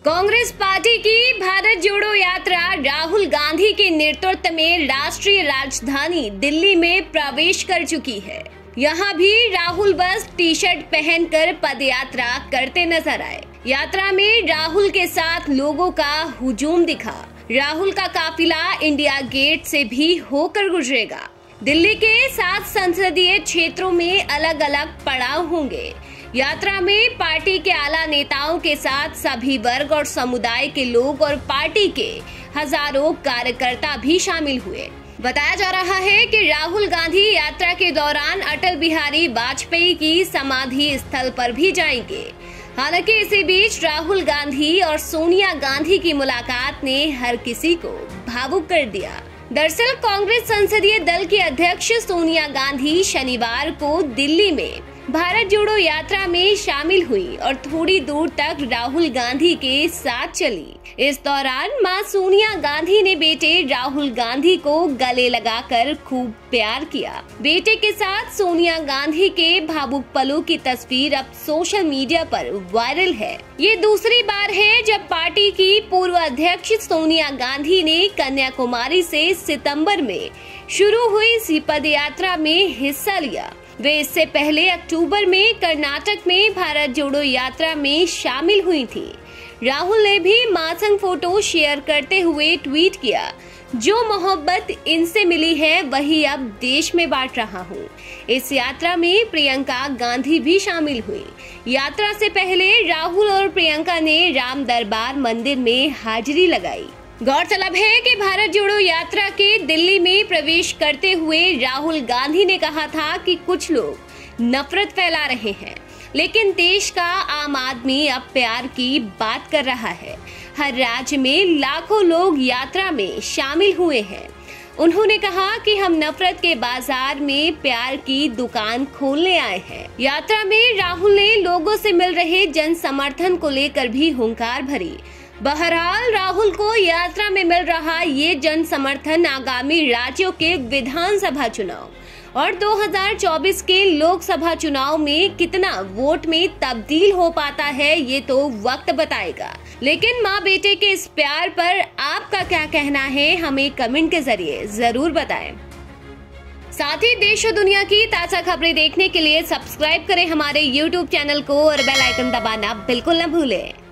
Congress party की भारत जोड़ो यात्रा राहुल गांधी के नेतृत्व में राष्ट्रीय राजधानी दिल्ली में प्रवेश कर चुकी है। यहाँ भी राहुल बस टी शर्ट पहनकर पदयात्रा करते नजर आए। यात्रा में राहुल के साथ लोगों का हुजूम दिखा। राहुल का काफिला इंडिया गेट से भी होकर गुजरेगा। दिल्ली के 7 संसदीय क्षेत्रों में अलग अलग पड़ाव होंगे। यात्रा में पार्टी के आला नेताओं के साथ सभी वर्ग और समुदाय के लोग और पार्टी के हजारों कार्यकर्ता भी शामिल हुए। बताया जा रहा है कि राहुल गांधी यात्रा के दौरान अटल बिहारी वाजपेयी की समाधि स्थल पर भी जाएंगे। हालांकि इसी बीच राहुल गांधी और सोनिया गांधी की मुलाकात ने हर किसी को भावुक कर दिया। दरअसल कांग्रेस संसदीय दल की अध्यक्ष सोनिया गांधी शनिवार को दिल्ली में भारत जोड़ो यात्रा में शामिल हुई और थोड़ी दूर तक राहुल गांधी के साथ चली। इस दौरान मां सोनिया गांधी ने बेटे राहुल गांधी को गले लगाकर खूब प्यार किया। बेटे के साथ सोनिया गांधी के भावुक पलों की तस्वीर अब सोशल मीडिया पर वायरल है। ये दूसरी बार है जब पार्टी की पूर्व अध्यक्ष सोनिया गांधी ने कन्याकुमारी से सितंबर में शुरू हुई इसी पदयात्रा में हिस्सा लिया। वे इससे पहले अक्टूबर में कर्नाटक में भारत जोड़ो यात्रा में शामिल हुई थी। राहुल ने भी मां संग फोटो शेयर करते हुए ट्वीट किया, जो मोहब्बत इनसे मिली है वही अब देश में बांट रहा हूँ। इस यात्रा में प्रियंका गांधी भी शामिल हुई। यात्रा से पहले राहुल और प्रियंका ने राम दरबार मंदिर में हाजिरी लगाई। गौरतलब है कि भारत जोड़ो यात्रा के दिल्ली में प्रवेश करते हुए राहुल गांधी ने कहा था कि कुछ लोग नफरत फैला रहे हैं, लेकिन देश का आम आदमी अब प्यार की बात कर रहा है। हर राज्य में लाखों लोग यात्रा में शामिल हुए हैं। उन्होंने कहा कि हम नफरत के बाजार में प्यार की दुकान खोलने आए हैं। यात्रा में राहुल ने लोगों से मिल रहे जन समर्थन को लेकर भी हुंकार भरी। बहरहाल राहुल को यात्रा में मिल रहा ये जन समर्थन आगामी राज्यों के विधानसभा चुनाव और 2024 के लोकसभा चुनाव में कितना वोट में तब्दील हो पाता है ये तो वक्त बताएगा। लेकिन माँ बेटे के इस प्यार पर आपका क्या कहना है, हमें कमेंट के जरिए जरूर बताएं। साथ ही देश और दुनिया की ताजा खबरें देखने के लिए सब्सक्राइब करें हमारे YouTube चैनल को और बेल आइकन दबाना बिल्कुल न भूलें।